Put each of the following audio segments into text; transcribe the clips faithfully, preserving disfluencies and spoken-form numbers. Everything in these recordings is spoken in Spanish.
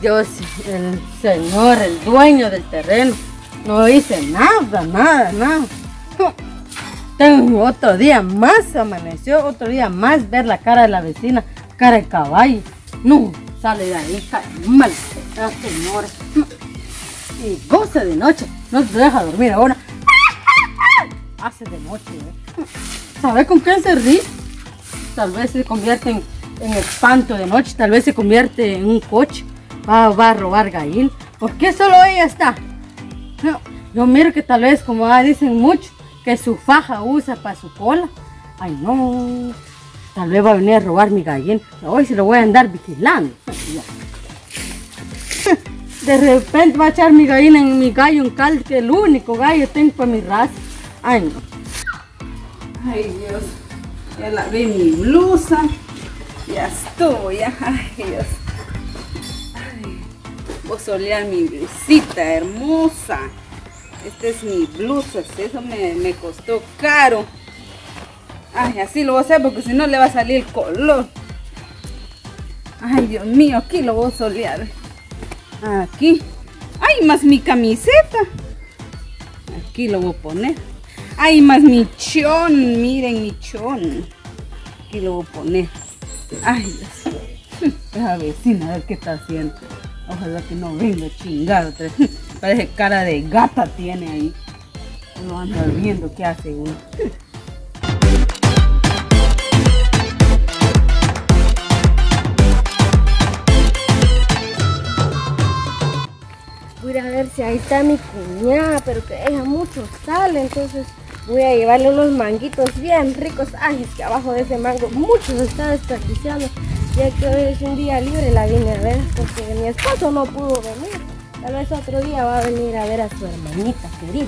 Dios, el señor, el dueño del terreno, no hice nada, nada, nada. Tengo otro día más, amaneció, otro día más ver la cara de la vecina, cara de caballo. No, sale de ahí, mal, señora. Y goza de noche, no te deja dormir ahora. Hace de noche, ¿eh? ¿Sabe con qué se ríe? Tal vez se convierte en, en espanto de noche, tal vez se convierte en un coche. Va, va a robar gallina. ¿Por qué solo ella está? No, yo miro que tal vez, como ah, dicen muchos, que su faja usa para su cola. Ay, no. Tal vez va a venir a robar mi gallina. Hoy se lo voy a andar vigilando. De repente va a echar mi gallina en mi gallo, un caldo, que el único gallo tengo para mi raza. Ay, no. Ay, Dios. Ya lavé mi blusa. Ya estuvo, ya. Ay, Dios. Ay, voy a solear mi blusita hermosa. Esta es mi blusa. Eso me, me costó caro. Ay, así lo voy a hacer porque si no le va a salir el color. Ay, Dios mío, aquí lo voy a solear. Aquí. Ay, más mi camiseta. Aquí lo voy a poner. Ay, más mi chón. Miren mi chón. Aquí lo voy a poner. Ay, Dios. Esa vecina, a ver qué está haciendo. Ojalá que no venga chingado. Parece cara de gata tiene ahí. Uno anda viendo qué hace uno. Voy a ir a ver si ahí está mi cuñada, pero que ella mucho sale, entonces voy a llevarle unos manguitos bien ricos. Ay, es que abajo de ese mango mucho se está desperdiciando. Ya que hoy es un día libre, la vine a ver porque mi esposo no pudo venir. Tal vez otro día va a venir a ver a su hermanita querida.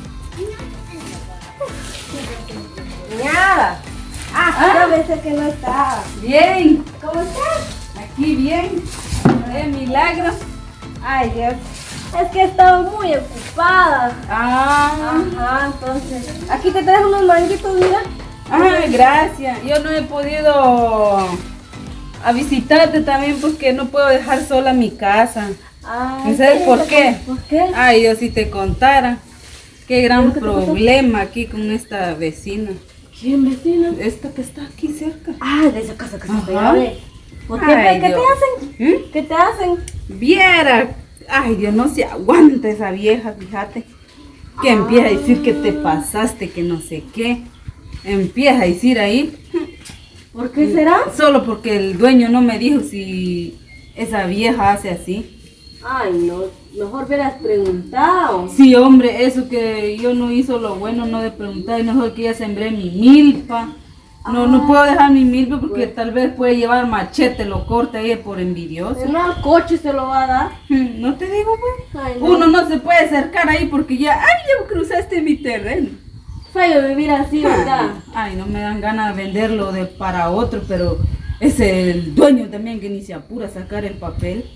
Cuñada. Ah, ah, yo pensé que no estaba. Bien. ¿Cómo estás? Aquí bien. De milagro. Ay, Dios. Es que he estado muy ocupada. Ah. Ajá, entonces. Aquí te traes unos manguitos, mira. Ah, gracias. Yo no he podido a visitarte también porque no puedo dejar sola mi casa. Ay, ¿Y sabes por qué? ¿Por qué? Ay, yo si te contara. Qué gran ¿Qué te problema aquí con esta vecina. ¿Quién, vecino? Esta que está aquí cerca. Ah, de esa casa que se Ajá. pegabe. ¿Por qué? Ay, ¿Qué te Dios. hacen? ¿Mm? ¿Qué te hacen? Viera. Ay, Dios, no se aguanta esa vieja, fíjate. Que empieza a decir que te pasaste, que no sé qué. Empieza a decir ahí. ¿Por qué será? Solo porque el dueño no me dijo si esa vieja hace así. Ay, no, mejor hubieras preguntado. Sí, hombre, eso que yo no hizo lo bueno, no de preguntar, es mejor que ya sembré mi milpa. No, no puedo dejar mi milpa porque Bueno. tal vez puede llevar machete, lo corta ella por envidioso. No, al coche se lo va a dar. No te digo, pues. Ay, no. Uno no se puede acercar ahí porque ya, ay, ya cruzaste mi terreno. Feo vivir así, ¿verdad? Ay, no me dan ganas de venderlo de para otro, pero es el dueño también que ni se apura a sacar el papel.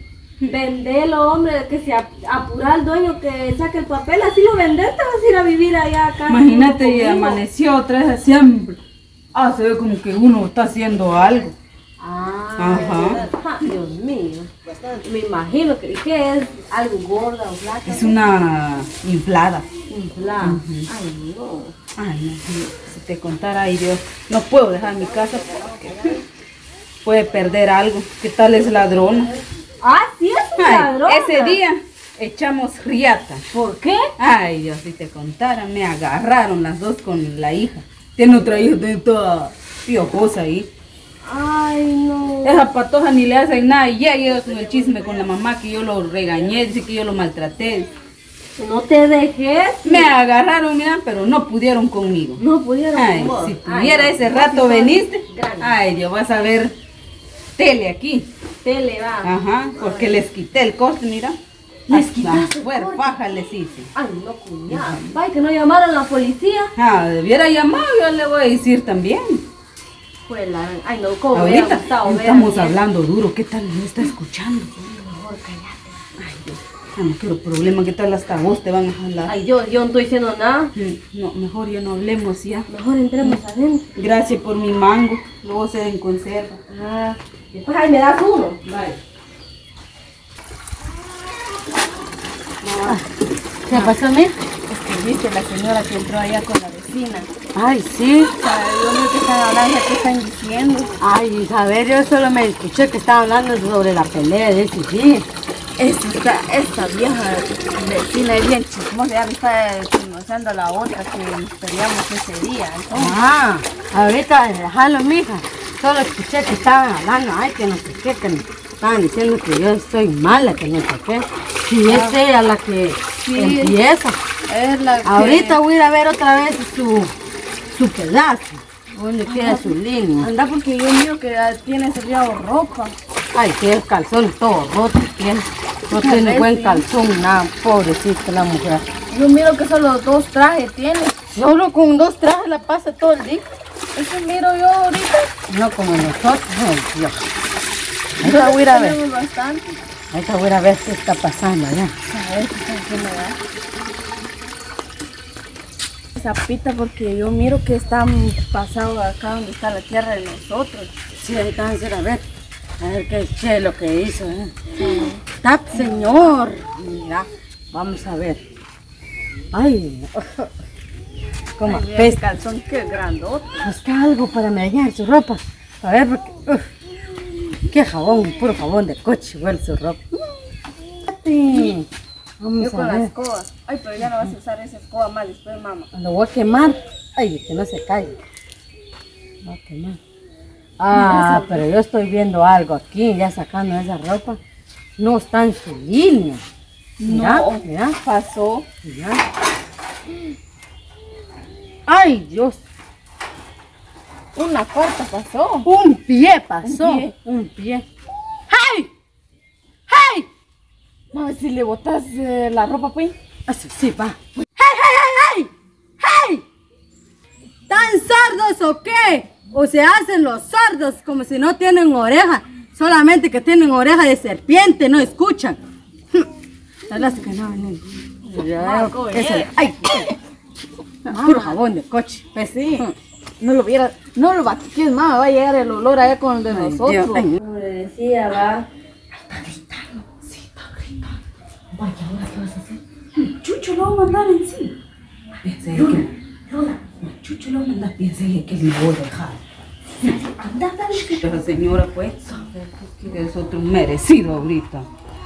Vendelo, hombre, que se ap- apura al dueño que saque el papel, así lo vendes, te vas a ir a vivir allá acá. Imagínate, y conmigo. amaneció otra vez siempre. Ah, se ve como que uno está haciendo algo. Ah, Ajá. ¿verdad? Ah, Dios mío. Me imagino que, que es algo gorda o flaca. Es una inflada. Inflada. Ujú. Ay, no. Ay, no, si te contara, ay Dios, no puedo dejar mi casa porque puede perder algo. ¿Qué tal es ladrona? Ah, sí, es un Ay, ladrón. ese día echamos riata. ¿Por qué? Ay, Dios, si te contara, me agarraron las dos con la hija. Tiene otra hija, tiene toda piojosa ahí. Ay, no. Esa patoja ni le hacen nada y ya llega con el chisme con la mamá que yo lo regañé, dice que yo lo maltraté. No te dejes. Me agarraron, mira, pero no pudieron conmigo. No pudieron. Ay, con vos. si Ay, tuviera no. ese Vos rato sí sos veniste. grande. Ay, Dios, vas a ver tele aquí. Tele va. Ajá, porque les quité el corte, mira. ¿Les Hasta quitaste el fuer corte? faja les hice. Ay, no, cuñada. Vaya que no llamaron a la policía. Ah, debiera llamar, yo le voy a decir también. Pues la. Ay, no, como hubiera Ahorita gustado ver a estamos mi hablando duro, ¿qué tal no está escuchando? Mejor cállate. Ay, Dios, ah, no quiero problema, ¿qué tal hasta vos te van a jalar? Ay, yo, yo no estoy diciendo nada. Mm, No, mejor ya no hablemos ya. Mejor entremos adentro. Gracias por mi mango, lo voy a hacer en conserva. Ah, después ahí me das uno. Bye. ¿Qué pasó, mija? Es que viste la señora que entró allá con la vecina. Ay, sí. O sea, yo no sé qué están hablando, qué están diciendo. Ay, a ver, yo solo me escuché que estaban hablando sobre la pelea de ese sí. Esta, esta vieja vecina es bien chismosa, ya me está chismoseando a la otra que nos peleamos ese día. Entonces, Ah, ahorita déjalo, mija. Solo escuché que estaban hablando, ay, que no sé qué, que me estaban diciendo que yo estoy mala, que no sé qué. Si es ella la que Sí. empieza. es la que... Ahorita voy a ir a ver otra vez su, su pedazo, donde queda su línea. Anda porque yo miro que tiene sellado ropa. Ay, que calzón todo roto tiene. No tiene buen Sí. calzón, nada, pobrecita la mujer. Yo miro que solo dos trajes tiene. Solo con dos trajes la pasa todo el día. Eso miro yo ahorita. No como nosotros, ay Dios. Ahorita voy a ir a ver. Tenemos bastante. Ahorita voy a ir a ver qué está pasando allá. A ver qué está haciendo allá. Zapita porque yo miro que están pasando acá donde está la tierra de nosotros. Sí, ahorita vamos a ir a ver. A ver qué es lo que hizo. ¿eh? Tap, señor. Mira, vamos a ver. Ay, como Ay, mira apesta. el calzón que grandote. Busca algo para mediar su ropa. A ver, porque... uf, qué jabón, puro jabón de coche huele su ropa. Sí. Vamos Yo a con la ver. escoba. Ay, pero ya no vas a usar esa escoba más después, mamá. Lo voy a quemar. Ay, que no se caiga. Lo voy a quemar. Ah, pero yo estoy viendo algo aquí, ya sacando esa ropa. No está en su línea. Mira, No. mira, Pasó. mira. Ay, Dios. Una cuarta pasó. Un pie pasó. Un pie. Un pie. ¡Hey! ¡Hey! Mamá, si le botas eh, la ropa, pues. Así, sí, va. ¡Hey, hey, hey, hey! ¡Hey! ¿Tan sordos o qué? O se hacen los sordos como si no tienen oreja. Solamente que tienen oreja de serpiente, no escuchan. Las que no, no. Ya, Marco, eso- eh. ¡Ay! Puro jabón de coche. Pues sí. No lo viera, no lo batiques, mamá, va a llegar el olor allá con el de Ay, nosotros. Dios, ay. Como le decía, va. Chucho lo va a mandar en sí. Pensé que... Lola, Chucho lo va a mandar, pensé que le voy a dejar. Anda, dale. Pero señora, pues, que es otro merecido ahorita.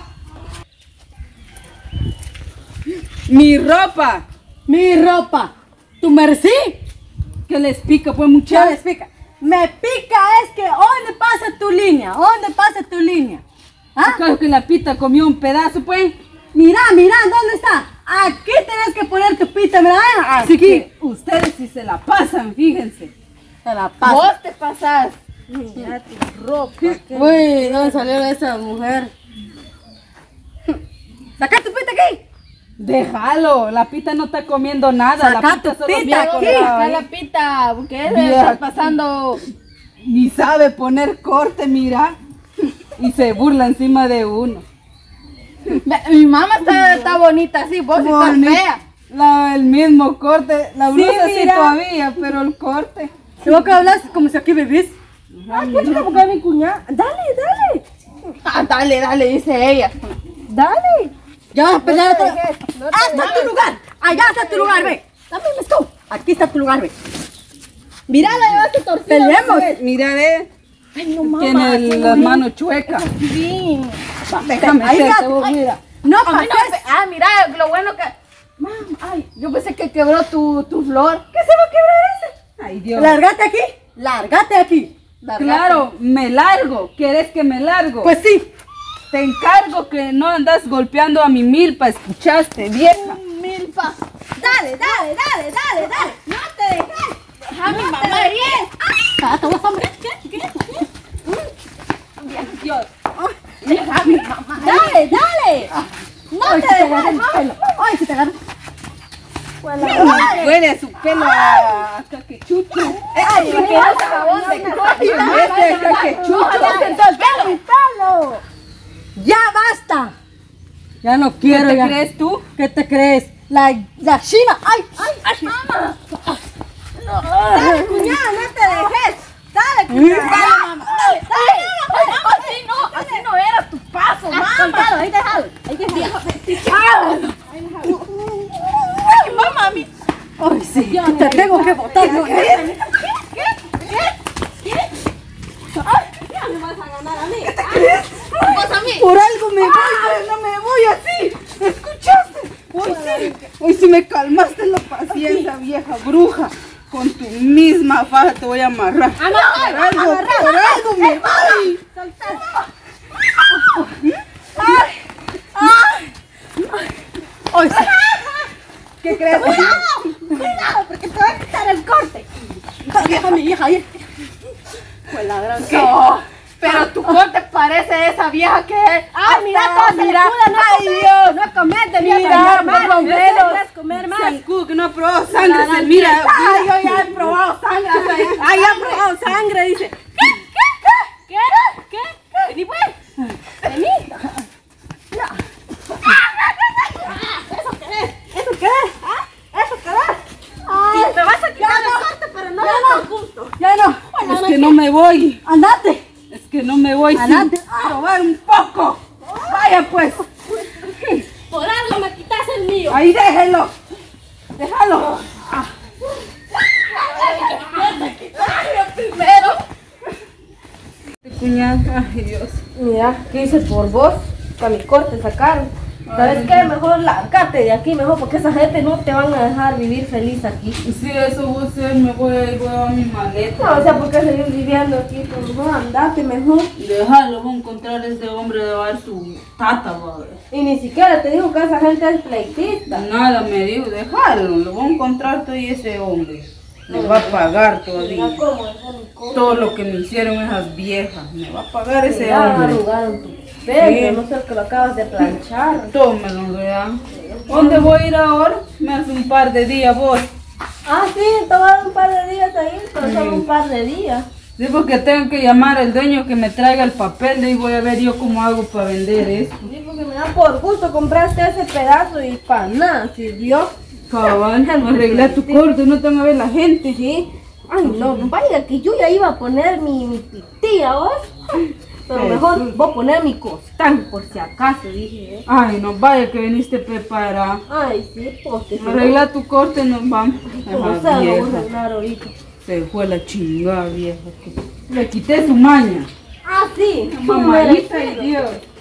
¡Mi ropa! Mi ropa. ¿Tu mercí? ¿Qué les pica, pues, ¿Qué muchachos? les pica? Me pica es que ¿dónde pasa tu línea? ¿Dónde pasa tu línea? ¿Ah? Creo que la pita comió un pedazo, pues. Mira, mira, ¿dónde está? Aquí tienes que poner tu pita, mira, Así aquí. que ustedes si se la pasan, fíjense. Se la pasa. Vos te pasás. Mira tu ropa. qué- Uy, ¿dónde salió esa mujer? Saca tu pita aquí. Déjalo, la pita no está comiendo nada. Saca la pita tu solo pita viene aquí, colgada Acá ahí. la pita, porque él Vieja. está pasando. Ni sabe poner corte, mira. Y se burla encima de uno. Ve, Mi mamá está, está bonita así, vos estás Bonita. fea. La, el mismo corte, la Sí, blusa sí, mira. todavía, pero el corte. ¿Y vos que hablas como si aquí vivís? Ah, pues yo porque mi cuñada. Dale, dale. Ah, dale, dale, dice ella. Dale. Ya vas a pelear No te otra vez. dejes, no te ¡Hasta dejes. tu lugar! ¡Allá está tu lugar, ve! Dame un escobo. Aquí está tu lugar, ve. Mira, la llevaste torcida. Peleemos. Mira, ve, Ay, no mames. tiene las manos chuecas. Sí. Déjame Ahí hacerte está. vos, Ay, mira. No A mí no pases. me- Ah, mira, lo bueno que. Mam, ay, yo pensé que quebró tu, tu flor. ¿Qué se va a quebrar ese? Ay, Dios. Lárgate aquí. Lárgate aquí. Claro, me largo. ¿Quieres que me largo? Pues sí. te encargo que no andas golpeando a mi milpa, ¿escuchaste, vieja? Milpa. Dale, dale, dale, dale, dale. No te dejes. Déjame, mamá. Ah, te vas a morir. Dios. Déjame, mamá. Dale, dale. No Ay, te si te agarra el dejes. pelo. Ay, si te agarra. Huele a su pelo a, a caquechucho. Ay, me quedó el jabón de coche. Este es caquechucho. No, se soltó mi pelo. Ya basta. Ya no ¿Qué quiero. te ya. crees tú? ¿Qué te crees? La, la China. Ay, ay, ay. Mamá. Dale, cuñada, no te dejes. Dale, cuñada. Dale, mamá. Dale, dale. Así no, así no era tu paso, mamá. Ahí déjalo, ahí déjalo. Ahí déjalo. mami. Ay, sí, te tengo que botar. ¿Qué? ¿Qué? ¿Qué? Ay, ya me vas a ganar a mí. ¿Qué te crees? Vos a mí. Por algo me voy, pero no me voy así. ¿Escuchaste? Hoy sí, hoy sí me calmaste la paciencia, vieja bruja. Con tu misma faja te voy a amarrar. Amarrar, Por algo, amarrar. por algo me voy. Soltar. Ay, ay. Ay, sí. ¿Qué crees? Cuidado, cuidado, porque te va a quitar el corte. Vieja, mi hija, ahí. Pues ladrón. No, pero tu corte parece esa vieja que es. Ay, mira, todas se le mira. escudan, no Ay, comer, Dios. no comer, debías Mira, comer más, perdón, no velos. debías comer más. Sancu, que no ha probado sangre, se mira. Ay, yo ya he probado sangre. Ay, ya he probado sangre, dice. ¿Qué? ¿Qué? ¿Qué? ¿Qué? ¿Qué? Vení, pues. Vení. ¿Eso qué es? ¿Eso qué es? ¿Ah? ¿Eso qué es? Ay, te vas a quitar el corte, pero no es por gusto. Ya no. Es que no me voy. Andate. Es que no me voy sin Adelante. probar un poco. Vaya pues. Por algo me quitas el mío. Ahí déjelo. Déjalo. Primero. Cuñada, ay Dios. Mira, ¿qué hice por vos? Para mi corte sacaron. ¿Sabes qué? Mejor largate de aquí, mejor, porque esa gente no te van a dejar vivir feliz aquí. Si eso voy a hacer, me voy a ir voy a llevar mi maleta. No, o sea, ¿por qué seguir viviendo aquí? Pues mejor andate mejor. Déjalo, voy a encontrar a ese hombre de dar su tata, va. Y ni siquiera te dijo que esa gente es pleitista. Nada me dijo, déjalo, lo voy a encontrar todo y ese hombre. Me va a pagar Mira todavía. cómo es mi corte. Todo lo que me hicieron esas viejas. Me va a pagar ese Mira, hombre. arrugaron tu pelo, Sí. no sé que lo acabas de planchar. Tómelo, vean. ¿Dónde voy a ir ahora? Me hace un par de días vos. Ah, sí, tomaron un par de días ahí, pero Sí. solo un par de días. Sí, porque tengo que llamar al dueño que me traiga el papel y voy a ver yo cómo hago para vender eso. Sí, porque me da por gusto, compraste ese pedazo y para nada sirvió. Cabal, arregla tu corte, no te van a ver la gente. Sí. Ay, no, vaya que yo ya iba a poner mi, mi pitilla, ¿vos? Pero Sí. mejor voy a poner mi costán, por si acaso, dije. ¿eh? Ay, no vaya que viniste preparada. Ay, sí, pues que si no, Arregla tu corte y nos vamos. como Esa sea, lo voy a vieja. arreglar ahorita. Se fue la chingada vieja. que- Le quité su maña. Ah, sí, sí, Mamadita y merecido. Dios.